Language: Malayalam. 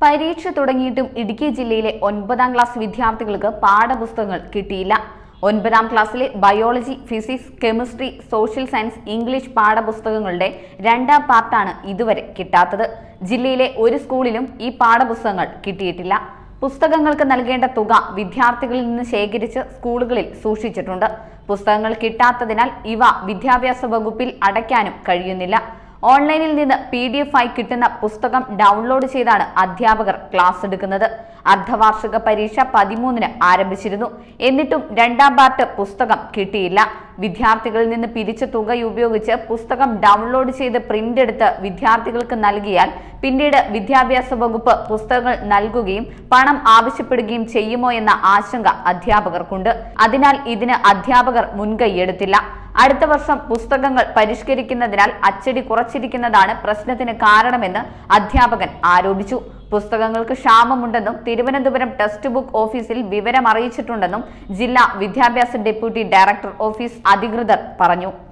പരീക്ഷ തുടങ്ങിയിട്ടും ഇടുക്കി ജില്ലയിലെ 9ാം ക്ലാസ് വിദ്യാർത്ഥികൾക്ക് പാഠപുസ്തകങ്ങൾ കിട്ടിയില്ല. 9ാം ക്ലാസ്സിലെ biology, physics, chemistry, social science, English പാഠപുസ്തകങ്ങളുടെ 2ാം പാർട്ടാണ് ഇതുവരെ കിട്ടാത്തത്. ജില്ലയിലെ ഒരു സ്കൂളിലും ഈ പാഠപുസ്തകങ്ങൾ കിട്ടിയിട്ടില്ല. പുസ്തകങ്ങൾക്ക് നൽകേണ്ട തുക വിദ്യാർത്ഥികളിൽ നിന്ന് ശേഖരിച്ച് സ്കൂളുകളിൽ സൂക്ഷിച്ചിട്ടുണ്ട്. പുസ്തകങ്ങൾ കിട്ടാത്തതിനാൽ ഇവ വിദ്യാഭ്യാസ വകുപ്പിൽ അടയ്ക്കാനും കഴിയുന്നില്ല. ഓൺലൈനിൽ നിന്ന് PDF ആയി കിട്ടുന്ന പുസ്തകം ഡൗൺലോഡ് ചെയ്താണ് അധ്യാപകർ ക്ലാസ് എടുക്കുന്നത്. അർദ്ധവാർഷിക പരീക്ഷ 13-ന് ആരംഭിച്ചിരുന്നു. എന്നിട്ടും 2ാം പാർട്ട് പുസ്തകം കിട്ടിയില്ല. വിദ്യാർത്ഥികളിൽ നിന്ന് പിരിച്ച തുക ഉപയോഗിച്ച് പുസ്തകം ഡൗൺലോഡ് ചെയ്ത് പ്രിന്റ് എടുത്ത് വിദ്യാർത്ഥികൾക്ക് നൽകിയാൽ പിന്നീട് വിദ്യാഭ്യാസ വകുപ്പ് പുസ്തകങ്ങൾ നൽകുകയും പണം ആവശ്യപ്പെടുകയും ചെയ്യുമോ എന്ന ആശങ്ക അധ്യാപകർക്കുണ്ട്. അതിനാൽ ഇതിന് അധ്യാപകർ മുൻകൈയെടുത്തില്ല. അടുത്ത വർഷം പുസ്തകങ്ങൾ പരിഷ്കരിക്കുന്നതിനാൽ അച്ചടി കുറച്ചിരിക്കുന്നതാണ് പ്രശ്നത്തിന് കാരണമെന്ന് അധ്യാപകൻ ആരോപിച്ചു. പുസ്തകങ്ങൾക്ക് ക്ഷാമമുണ്ടെന്നും തിരുവനന്തപുരം ടെക്സ്റ്റ് ബുക്ക് ഓഫീസിൽ വിവരം അറിയിച്ചിട്ടുണ്ടെന്നും ജില്ലാ വിദ്യാഭ്യാസ ഡെപ്യൂട്ടി ഡയറക്ടർ ഓഫീസ് അധികൃതർ പറഞ്ഞു.